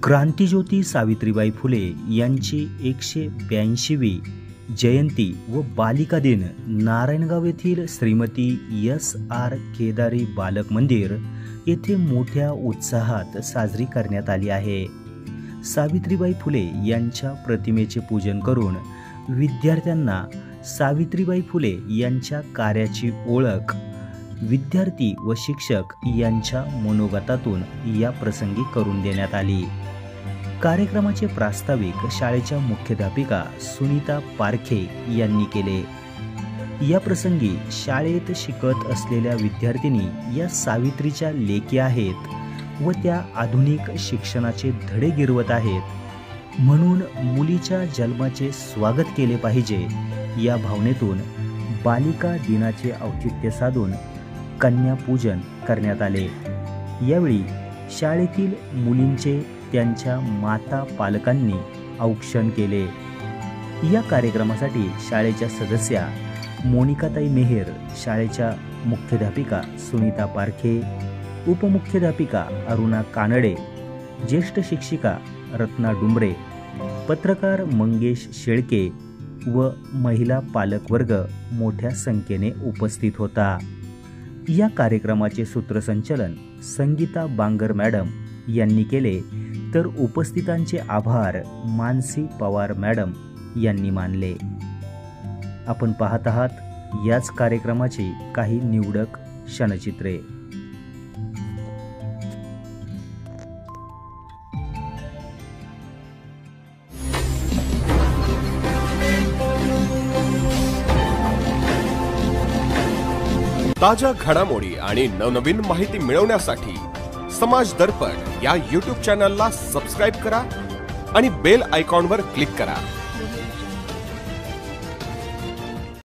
क्रांतिज्योती सावित्रीबाई फुले यांची 182वी जयंती व बालिका दिन नारायणगाव येथील श्रीमती S.R. केदारी बालक मंदिर येथे मोठ्या उत्साहात साजरी करण्यात आली आहे। सावित्रीबाई फुले यांच्या प्रतिमेचे पूजन करून विद्यार्थ्यांना सावित्रीबाई फुले यांच्या कार्याची ओळख विद्यार्थी व शिक्षक यांच्या मनोगतातून या प्रसंगी करून देण्यात आली। कार्यक्रमाचे प्रास्ताविक शाळेच्या मुख्याध्यापिका सुनीता पारखे यांनी केले। या प्रसंगी शाळेत शिकत असलेल्या विद्यार्थिनी या सावित्रीच्या लेकी आहेत व त्या आधुनिक शिक्षणाचे धडे गिरवत आहेत, म्हणून मुलीच्या जन्माचे स्वागत केले पाहिजे या भावनेतून बालिका दिनाचे औचित्य साधून कन्यापूजन करण्यात आले। यावेळी शाळेतील मुलींचे त्यांच्या माता पालकांनी औक्षण केले। या कार्यक्रमासाठी शाळेच्या सदस्या मोनिकाताई मेहर, शाळेच्या मुख्याध्यापिका सुनीता पारखे, उपमुख्याध्यापिका अरुणा कानडे, ज्येष्ठ शिक्षिका रत्ना डुंबरे, पत्रकार मंगेश शेळके व महिला पालकवर्ग मोठ्या संख्येने उपस्थित होता। या कार्यक्रमाचे सूत्रसंचालन संगीता बांगर मॅडम यांनी केले, तर उपस्थितांचे आभार मानसी पवार मॅडम यांनी मानले। आपण पाहत आहात याच कार्यक्रमाची काही निवडक क्षणचित्रे। ताज्या घडामोडी आणि नवनवीन माहिती मिळवण्यासाठी समाज दर्पण या YouTube चॅनलला सबस्क्राइब करा आणि बेल आयकॉनवर क्लिक करा।